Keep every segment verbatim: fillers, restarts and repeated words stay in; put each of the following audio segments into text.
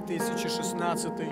тысячи шестнадцатый.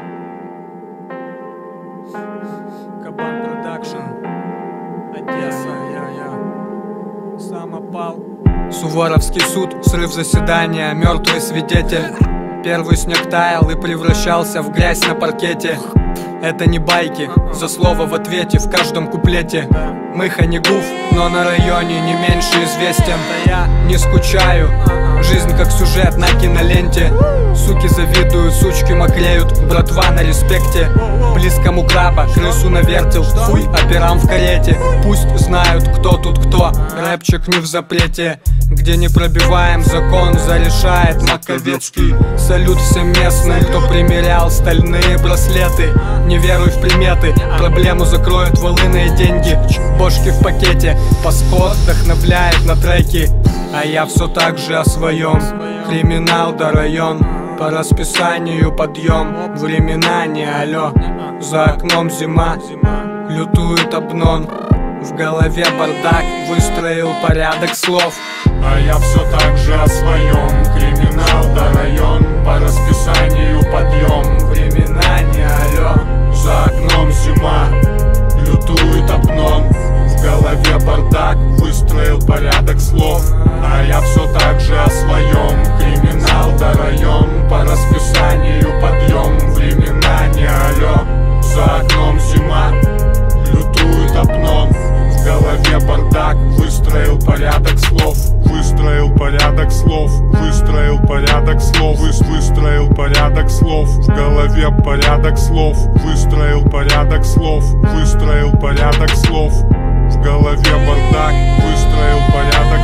Кабан Продакшн. Одесса, я-я. Сам опал. Суворовский суд, срыв заседания, мертвый свидетель. Первый снег таял и превращался в грязь на паркете. Это не байки, за слово в ответе в каждом куплете. Мыха не гуф, но на районе не меньше известен. Да я не скучаю, жизнь как сюжет на киноленте. Суки завидуют, сучки мокреют, братва на респекте. Близкому краба, крысу навертел, хуй операм в карете. Пусть знают, кто тут кто, рэпчик не в запрете. Где не пробиваем закон, зарешает Маковецкий. Салют всем местным, кто примерял стальные браслеты. Не веруй в приметы, проблему закроют волыные деньги. Бошки в пакете, паспорт вдохновляет на треки. А я все так же о своем. Криминал да район, по расписанию подъем. Времена не алё, за окном зима, лютует обнон. В голове бардак, выстроил порядок слов. А я все так же о своем. Криминал да район, по расписанию подъем. Времена не алё, за окном зима, лютует обнон. В голове бардак, выстроил порядок слов. А я все так же о своем. Криминал да район, по расписанию подъем. Времена не алё, за окном зима, лютует обнон. В голове бардак, выстроил порядок слов. Выстроил порядок слов, выстроил порядок слов, выстроил порядок слов. В голове порядок слов, выстроил порядок слов, выстроил порядок слов. В голове бардак, выстроил порядок